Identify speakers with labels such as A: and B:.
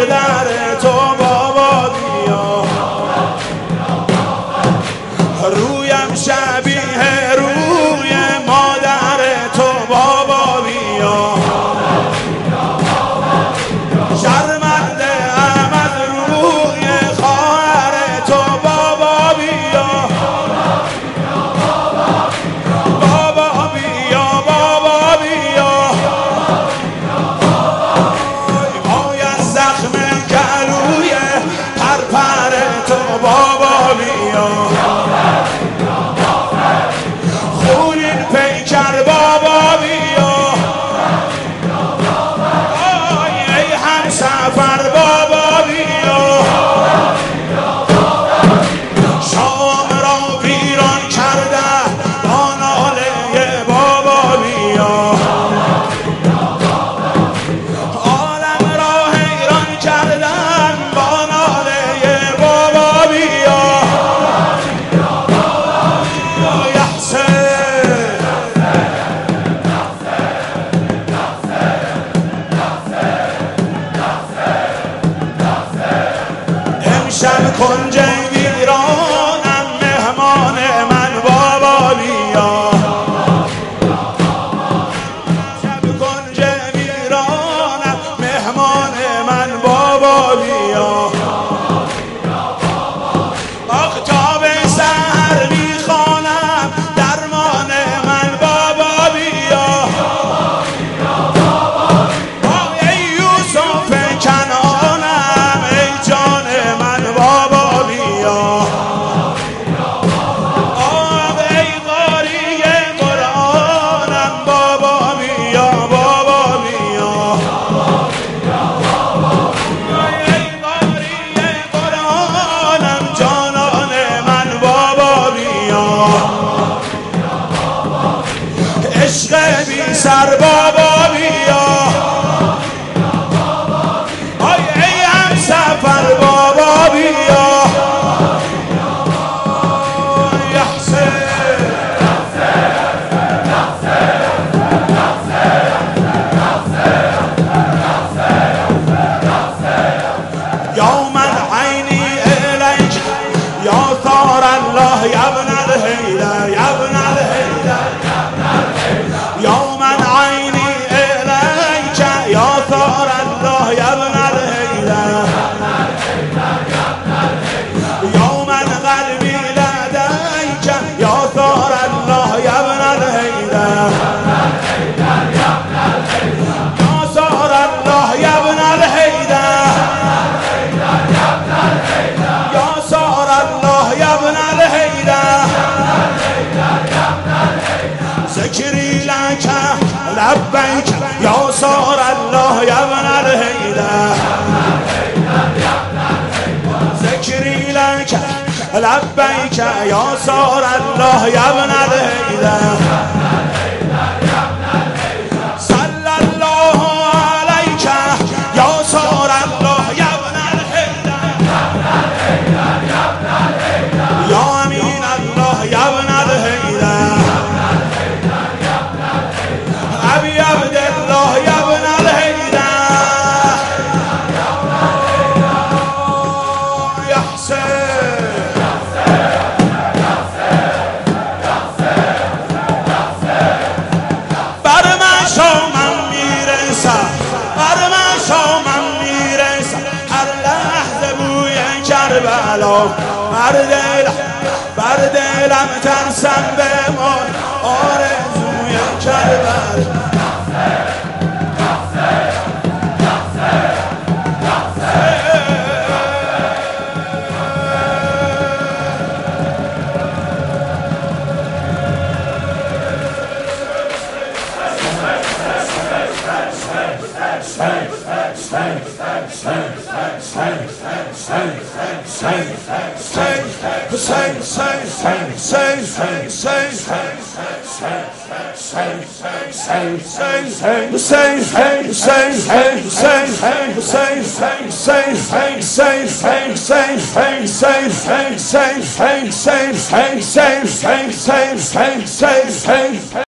A: دختر تو بابا بیا، رویم شبیه روی مادر تو بابا بیا، شرمنده ام از روی خواهر تو بابا بیا، بابا بیا بابا بیا، وای از زخم گلوی پرپر تو بابا بیا، خونین پیکر بابا بیا، ای همسفر بابا بیا، شام را ویران کرده با ناله بابا بیا، عالم را حیران کردن با ناله بابا بیا، امشب کنج ویرانم مهمان من بابا بیا، امشب کنج ویرانم مهمان من بابا بیا، آفتاب سحر میخوانم درمان من بابا بیا، ای یوسف کنعانم ای جان من بابا بیا، ای قاری قرآنم بابا بیا بابا بیا، ای قاری قرآنم جانان من بابا بیا، عشق بی سر بابا بیا، ای همسفر بابا بیا، یا من عینی الیک یا ثار الله یا ابن الحیدر یا ابن الحیدر، یا من عینی الیک یا ثار الله یا ابن الحیدر، یا من قلبی لدیک یا ثار الله یا ابن الحیدر، یا ثار الله یا ابن الحیدر، یا ثار الله یا ابن الحیدر، ذکری لک لبیک یا ثار الله یا ابن الحیدر، ذکری لک لبیک یا ثار الله یا ابن الحیدر، صلی الله علیک یا ثار الله یا ابن الحیدر، یا امین الله یا ابن الحیدر، ابی عبدالله یا ابن الحیدر، یا حسین بر من شامم میرسد، بر من شامم میرسد هر لحظه بوی کربلا، بر دلم ترسم بمان آرزوی کربلا،